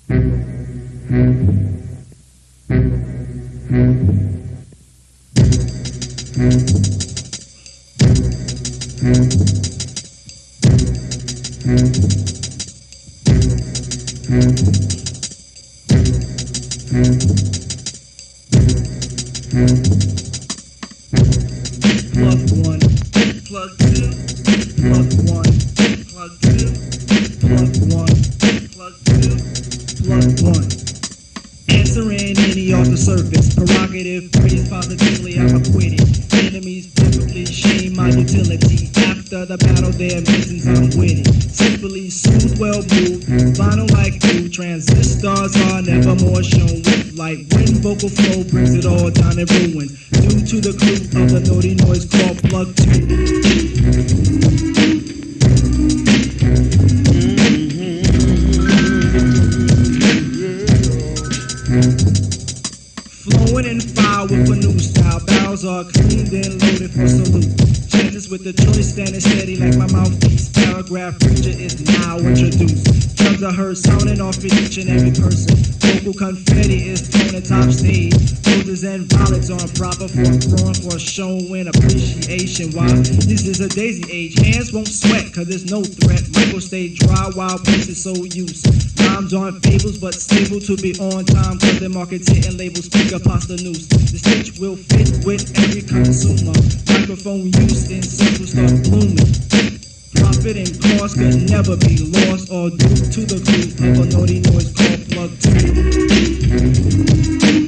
Answering any off the surface. Prerogative, praise positively, I'm acquitted. Enemies perfectly shame my utility. After the battle, their missions, I'm with it. Simply soothe, well moved, vinyl like glue. Transistors are never more shown with light. When vocal flow brings it all down in ruin. Due to the clue of the naughty noise called plug 2. Flowing in fire with a new style. Barrels are cleaned and loaded for salute. Chanters with the choice standing steady like my mouthpiece. Paragraph preacher is now introduced. Drums are heard sounding off in each and every person. Vocal confetti is thrown at top stage. Roses and violets on proper for throwin for showin appreciation. While this is a daisy age, hands won't sweat cause there's no threat. Michael stay dry while places so used. Rhymes aren't fables but stable to be on time cause their markets hitting labels speak a pasta noose. The stitch will fit with every consumer. Microphone use in circles start blooming. Profit and cost can never be lost or due to the clue of a naughty noise called plug 2.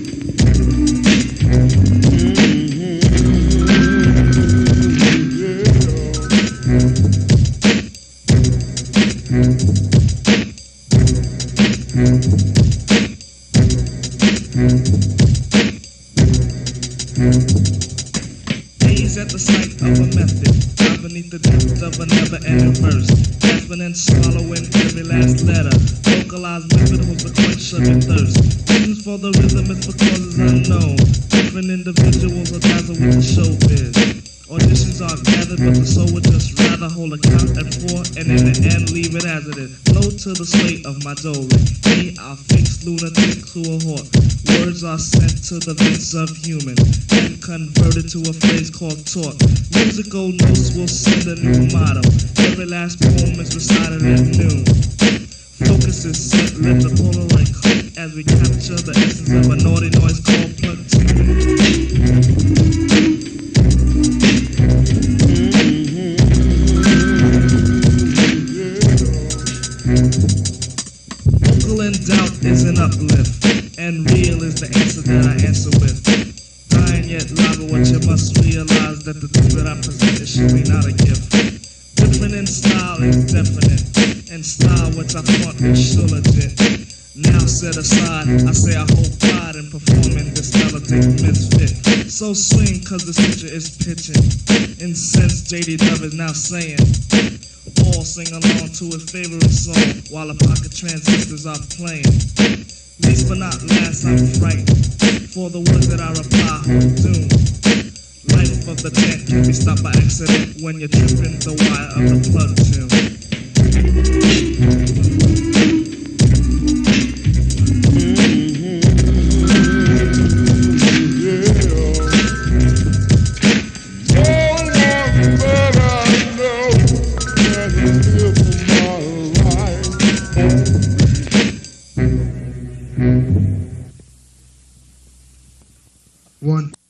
Gaze at the sight of a method, down beneath the depths of a never-ending verse, gasping and swallowing every last letter. Vocalized method holds the quench of your thirst. Reasons for the rhythm is for causes unknown. Different individuals are dazzled with the showbiz. Auditions are gathered, but the soul would just rather hold a count at 4 and in the end leave it as it is. Flow to the sway of my dole. Me, I'll fix lunatic to a hawk. Words are sent to the base of human and converted to a phrase called talk. Musical notes will send a new motto. Every last poem is recited at noon. Focus is set, lips a Polaroid clip as we capture the essence of a naughty noise called plug 2. Vocal in doubt is an uplift, and real is the answer that I answer with. Dying yet lava, what you must realize that the thing that I present is surely not a gift. Different in style is definite, and style which I thought was so legit. Now set aside, I say I hold pride in performing this melodic misfit. So swing cause the future is pitching. Incense JD Dove is now saying. All sing along to his favorite song while a pocket transistors are playing. Least but not last, I'm frightened for the words that I reply hold doom. Life of the tent can be stopped by accident when you're tripping the wire of the plug tune. One.